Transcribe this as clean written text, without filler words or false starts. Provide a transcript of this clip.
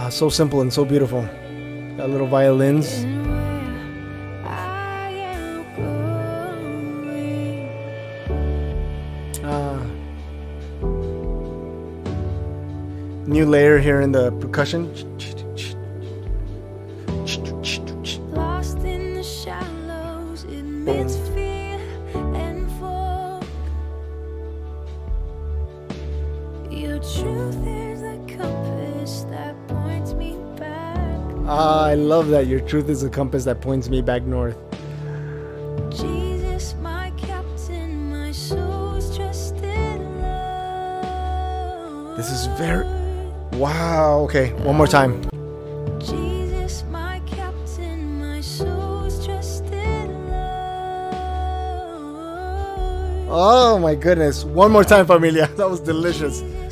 So simple and so beautiful. Got little violins. New layer here in the percussion. Lost in the shallows, amidst fear and fog. Your truth is a compass that points me back. I love that. Your truth is a compass that points me back north. Jesus, my captain, my soul's trusted love. This is very... Wow. Okay, one more time. Jesus, my captain, my soul's trusted love. Oh my goodness. One more time, familia. That was delicious.